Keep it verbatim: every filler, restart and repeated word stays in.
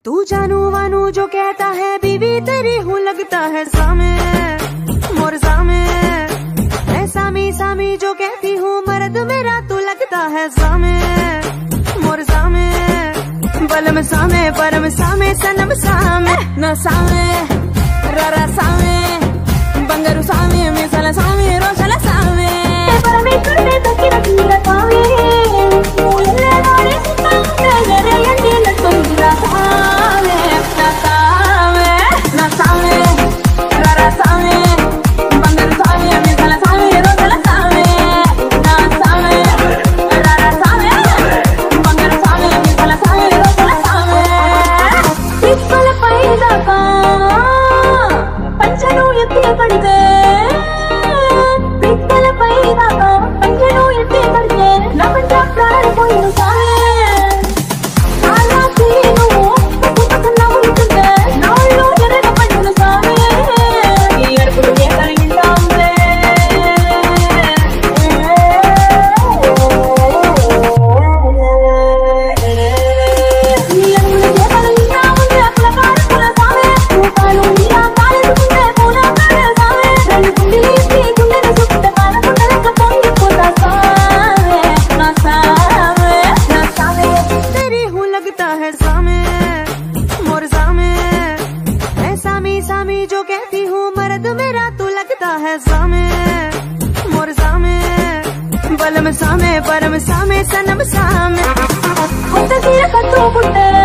तू जानू वानू जो कहता है बीवी तेरी हूँ लगता है सामे मोर सामे। मैं सामी सामी जो कहती हूँ मर्द मेरा तू लगता है सामे मोर सामे। बलम सामे परम सामे सनम सामे न सामे ररा सामे बंगरू सामे मिसल सामे रोशल सामे। परमेश्वर ने तो किरा किरा सामे मुझे वाले सामे मेरे ये दिल तो किरा सामे न सामे न सामे ररा सामे बंगरू सामे मिसल सामे रोशल सामे न सामे ररा सामे बंगरू सामे मिसल सामे रोशल सामे। तिप्पल पैदा का पंचनु यत्ते कड़ते तिप्पल पैदा का पंचनु यत्ते कड़ते ना पंचा प्राण कोई न सामे। आला तीनु कुछ ना उठते नालो जरे न पंचनु सामे यार कुछ ये करेंगे सामने। यार मुझे ये करेंगे ना मुझे अपना कार पूरा सामे तू कालू नीला काले तुझे पूरा काले सामे रंग कुंडली सी कुंडली ने सुखते काला कुंडली का पंग पोता सामे ना सामे ना सामे। तेरी हूँ लगता है सामे मोर सामे। मैं सामी सामी जो कहती हूँ मर्द मेरा तू लगता है सामे मोर सामे। बलम सामे परम सामे सनम सामे। होते सिर कत्तो पुट्टे